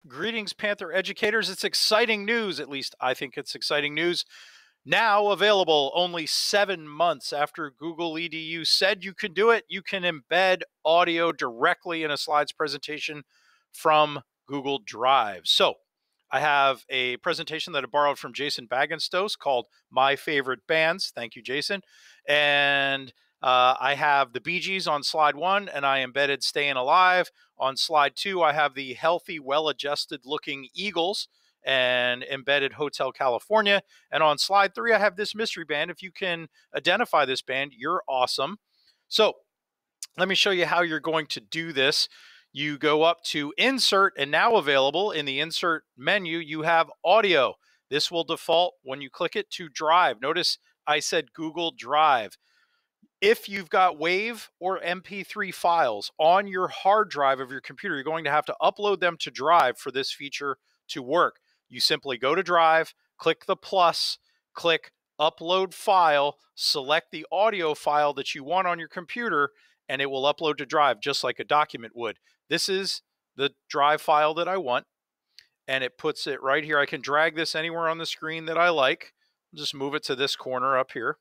Greetings, Panther educators. It's exciting news. At least I think it's exciting news. Now available only 7 months after Google EDU said you could do it. You can embed audio directly in a slides presentation from Google Drive. So I have a presentation that I borrowed from Jason Bagenstos called My Favorite Bands. Thank you, Jason. And I have the Bee Gees on slide 1, and I embedded Staying Alive. On slide 2, I have the healthy, well-adjusted looking Eagles and embedded Hotel California. And on slide 3, I have this mystery band. If you can identify this band, you're awesome. So let me show you how you're going to do this. You go up to Insert, and now available in the Insert menu, you have Audio. This will default when you click it to Drive. Notice I said Google Drive. If you've got WAV or MP3 files on your hard drive of your computer, you're going to have to upload them to Drive for this feature to work. You simply go to Drive, click the plus, click Upload File, select the audio file that you want on your computer, and it will upload to Drive just like a document would. This is the Drive file that I want, and it puts it right here. I can drag this anywhere on the screen that I like. Just move it to this corner up here.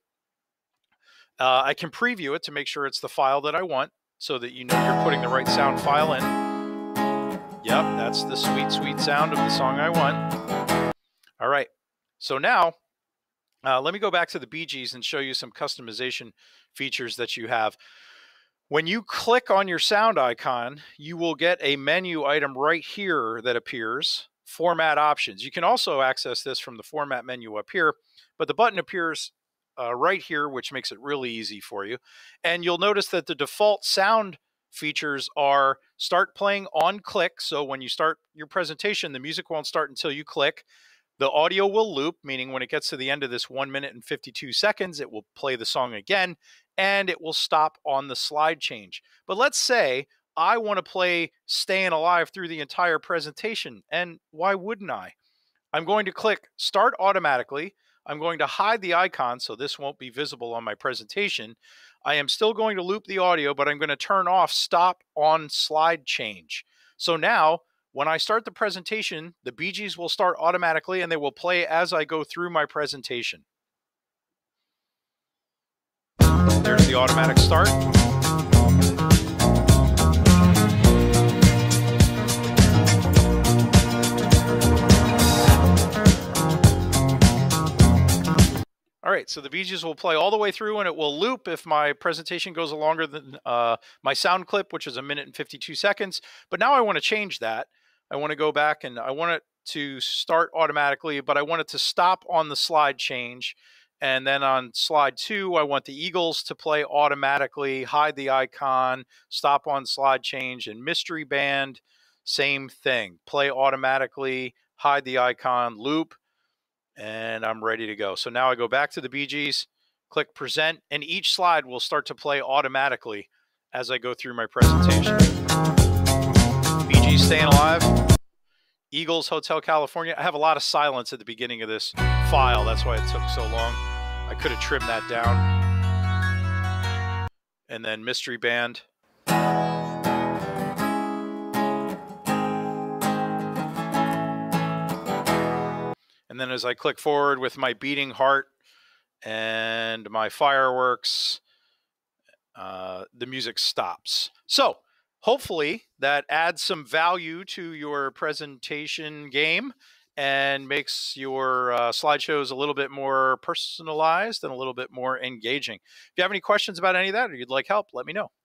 I can preview it to make sure it's the file that I want so that you know you're putting the right sound file in. Yep, that's the sweet, sweet sound of the song I want. All right, so now let me go back to the Bee Gees and show you some customization features that you have. When you click on your sound icon, you will get a menu item right here that appears, Format Options. You can also access this from the Format menu up here, but the button appears right here, which makes it really easy for you. And you'll notice that the default sound features are start playing on click. So when you start your presentation, the music won't start until you click. The audio will loop, meaning when it gets to the end of this 1 minute and 52 seconds, it will play the song again, and it will stop on the slide change. But let's say I want to play Staying Alive through the entire presentation, and why wouldn't I? I'm going to click Start Automatically. I'm going to hide the icon so this won't be visible on my presentation. I am still going to loop the audio, but I'm going to turn off Stop on Slide Change. So now, when I start the presentation, the Bee Gees will start automatically and they will play as I go through my presentation. There's the automatic start. All right, so the Bee Gees will play all the way through, and it will loop if my presentation goes longer than my sound clip, which is 1 minute and 52 seconds. But now I want to change that. I want to go back, and I want it to start automatically, but I want it to stop on the slide change. And then on slide 2, I want the Eagles to play automatically, hide the icon, stop on slide change, and Mystery Band, same thing. Play automatically, hide the icon, loop, and I'm ready to go. So now I go back to the Bee Gees, click Present, and each slide will start to play automatically as I go through my presentation. Bee Gees Staying Alive, Eagles Hotel California. I have a lot of silence at the beginning of this file. That's why it took so long. I could have trimmed that down. And then Mystery Band. And then as I click forward with my beating heart and my fireworks, the music stops. So hopefully that adds some value to your presentation game and makes your slideshows a little bit more personalized and a little bit more engaging. If you have any questions about any of that or you'd like help, let me know.